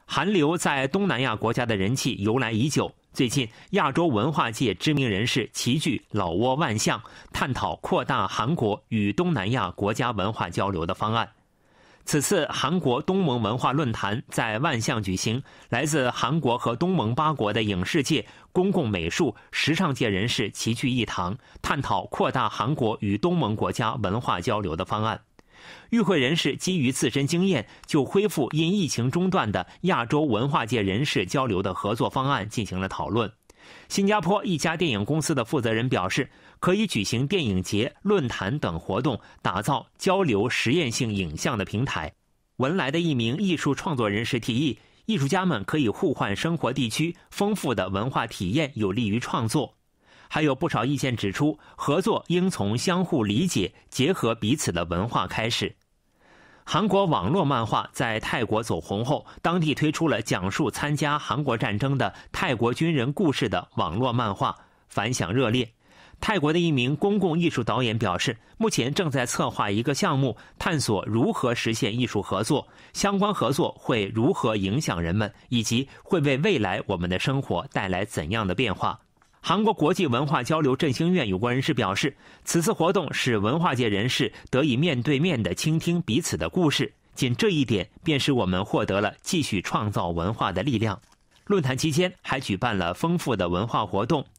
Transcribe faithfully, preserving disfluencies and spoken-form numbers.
韩流在东南亚国家的人气由来已久，最近亚洲文化界知名人士齐聚老挝万象，探讨扩大韩国与东南亚国家文化交流的方案。此次韩国东盟文化论坛在万象举行，来自韩国和东盟八国的影视界、公共美术、时尚界人士齐聚一堂，探讨扩大韩国与东盟国家文化交流的方案。与会人士基于自身经验，就恢复因疫情中断的亚洲文化界人士交流的合作方案进行了讨论。新加坡一家电影公司的负责人表示，可以举行电影节、论坛等活动，打造交流实验性影像的平台。文莱的一名艺术创作人士提议，艺术家们可以互换生活地区，丰富的文化体验有利于创作。还有不少意见指出，合作应从相互理解、结合彼此的文化开始。韩国网络漫画在泰国走红后，当地推出了讲述参加韩国战争的泰国军人故事的网络漫画，反响热烈。泰国的一名公共艺术导演表示，目前正在策划一个项目，探索如何实现艺术合作，相关合作会如何影响人们，以及会为未来我们的生活带来怎样的变化。韩国国际文化交流振兴院有关人士表示，此次活动使文化界人士得以面对面地倾听彼此的故事，仅这一点便使我们获得了继续创造文化的力量。论坛期间还举办了丰富的文化活动，